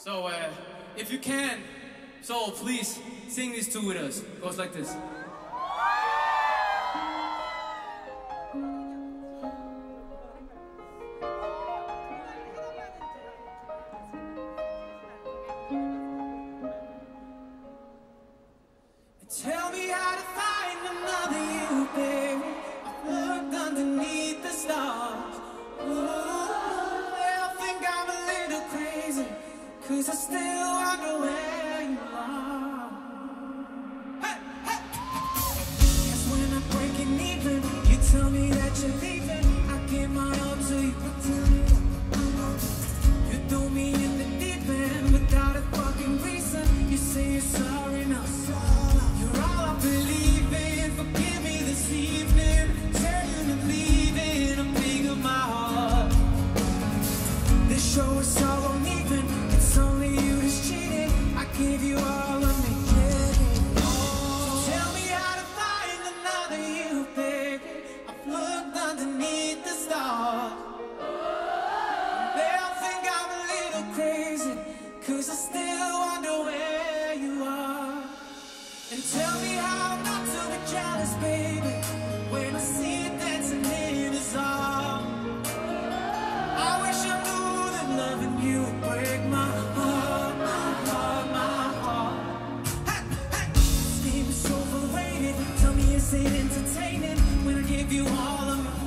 So, if you can, so please sing this tune with us. It goes like this. Tell me how to find another you, baby. I've looked underneath the stars. I think I'm a little crazy, 'cause I still wonder where you are. Hey, hey. Guess when I'm breaking even, you tell me that you're leaving. I give my all to you. You throw me in the deep end without a fucking reason. You say you're sorry now. You're all I believe in. Forgive me this evening. Turning and leaving a pig of my heart. This show is so uneven. It's only you that's cheating. I give you all of me. So tell me how to find another you, baby. I've looked underneath the stars. They'll think I'm a little crazy, 'cause I still wonder where you are. And tell me how not to be jealous, baby, when I see you dancing in his arms. I wish I knew that loving you would break my heart, my heart, my heart. Hey, hey. This game is so overrated. Tell me, is it entertaining when I give you all of my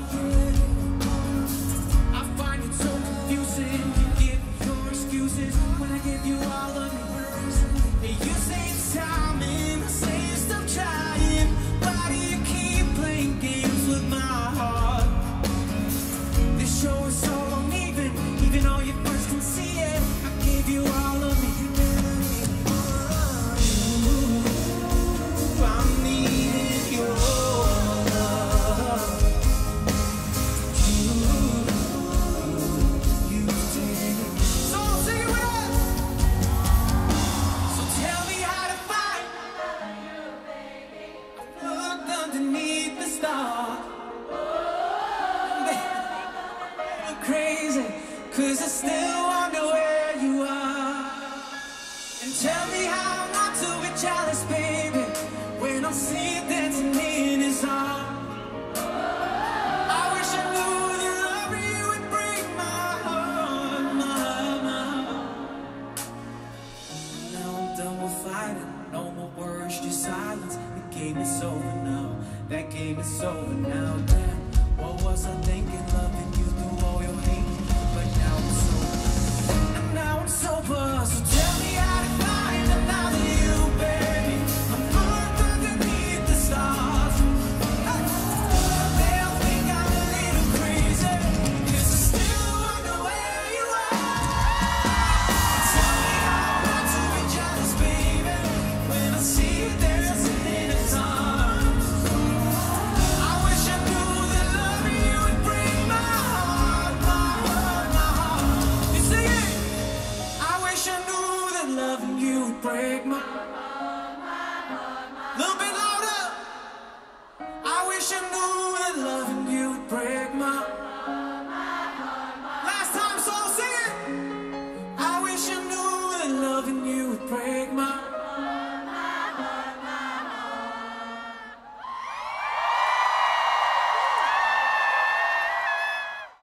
I find it so confusing. You give your excuses when I give you all of me. You say it's timing, I say stop trying. Why do you keep playing games with my heart? This show is so uneven, even though you first can see it. I gave you all of me. Ooh, I'm needing your love. You did. So sing it with us. So tell me how to find you, baby. I looked underneath the stars. I'm crazy, 'cause I still wonder where you are. And tell me how not to be jealous, baby, when I see you dancing in his arms. I wish I knew that loving you would break my heart, my heart. Now I'm done with fighting, no more words, just silence. The game is over now, that game is over now. Damn, what was I thinking, loving